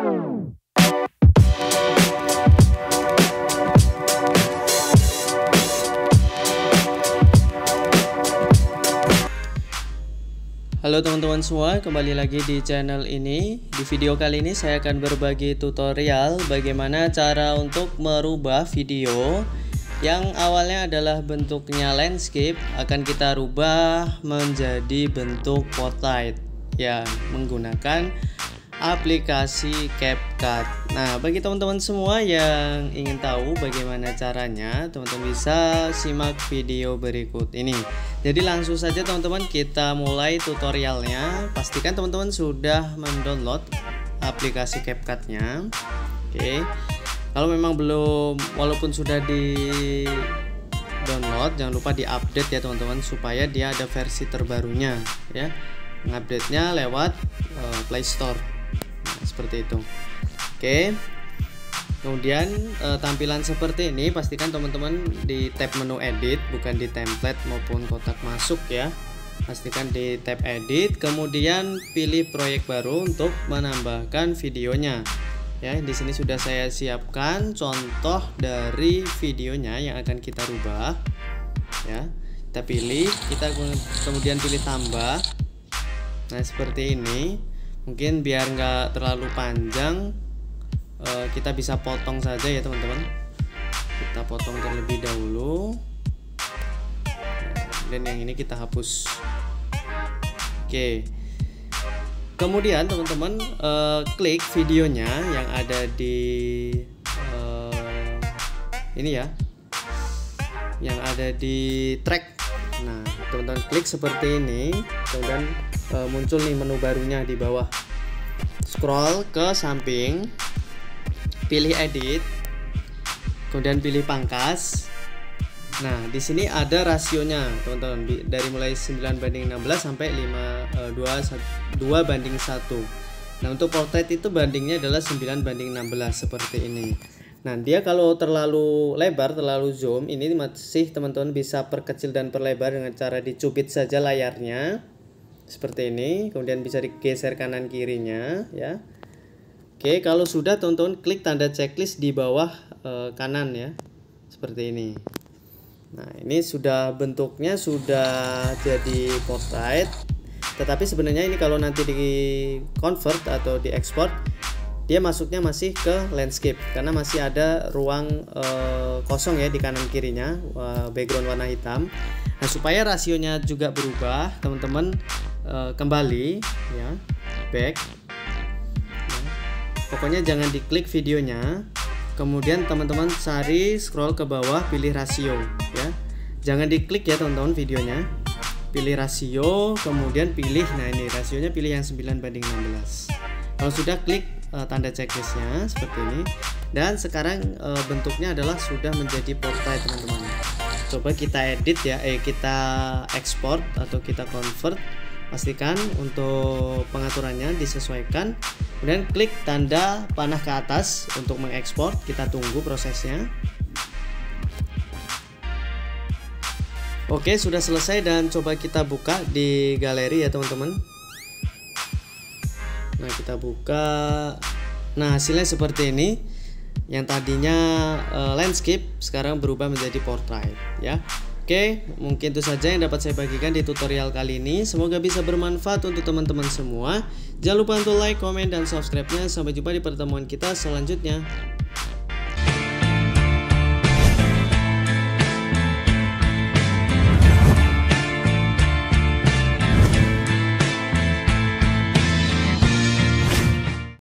Halo teman-teman semua, kembali lagi di channel ini. Di video kali ini saya akan berbagi tutorial bagaimana cara untuk merubah video yang awalnya adalah bentuknya landscape akan kita rubah menjadi bentuk portrait ya, menggunakan aplikasi CapCut. Nah, bagi teman-teman semua yang ingin tahu bagaimana caranya, teman-teman bisa simak video berikut ini. Jadi langsung saja teman-teman kita mulai tutorialnya. Pastikan teman-teman sudah mendownload aplikasi CapCut-nya. Oke. Kalau memang belum, walaupun sudah di download, jangan lupa diupdate ya teman-teman, supaya dia ada versi terbarunya ya. Mengupdate-nya lewat Play Store. Nah, seperti itu. Oke. Kemudian tampilan seperti ini, pastikan teman-teman di tab menu edit, bukan di template maupun kotak masuk ya. Pastikan di tab edit, kemudian pilih proyek baru untuk menambahkan videonya. Ya, di sini sudah saya siapkan contoh dari videonya yang akan kita rubah. Ya, kita pilih, kita kemudian pilih tambah. Nah, seperti ini. Mungkin biar nggak terlalu panjang, kita bisa potong saja ya teman-teman. Kita potong terlebih dahulu, dan yang ini kita hapus. Oke, kemudian teman-teman klik videonya yang ada di ini ya, yang ada di track. Nah, teman-teman klik seperti ini, kemudian muncul nih menu barunya di bawah. Scroll ke samping, pilih edit, kemudian pilih pangkas. Nah, di sini ada rasionya teman-teman, dari mulai 9:16 sampai 2:1. Nah, untuk portrait itu bandingnya adalah 9:16 seperti ini. Nah, dia kalau terlalu lebar, terlalu zoom, ini masih teman-teman bisa perkecil dan perlebar dengan cara dicubit saja layarnya seperti ini, kemudian bisa digeser kanan kirinya ya. Oke, kalau sudah teman-teman klik tanda checklist di bawah kanan ya, seperti ini. Nah, ini sudah bentuknya sudah jadi portrait, tetapi sebenarnya ini kalau nanti di convert atau di export, dia masuknya masih ke landscape karena masih ada ruang kosong ya di kanan kirinya, background warna hitam. Nah, supaya rasionya juga berubah, teman-teman kembali ya, back ya. Pokoknya jangan diklik videonya, kemudian teman-teman cari, scroll ke bawah, pilih rasio ya. Jangan diklik ya teman-teman videonya, pilih rasio, kemudian pilih, nah ini rasionya pilih yang 9:16. Kalau sudah, klik tanda checklistnya seperti ini, dan sekarang bentuknya adalah sudah menjadi portrait teman-teman. Coba kita edit ya, kita export atau kita convert. Pastikan untuk pengaturannya disesuaikan, kemudian klik tanda panah ke atas untuk mengekspor. Kita tunggu prosesnya. Oke, sudah selesai, dan coba kita buka di galeri ya teman-teman. Nah, kita buka. Nah, hasilnya seperti ini. Yang tadinya landscape sekarang berubah menjadi portrait ya. Oke, mungkin itu saja yang dapat saya bagikan di tutorial kali ini. Semoga bisa bermanfaat untuk teman-teman semua. Jangan lupa untuk like, komen, dan subscribe-nya. Sampai jumpa di pertemuan kita selanjutnya.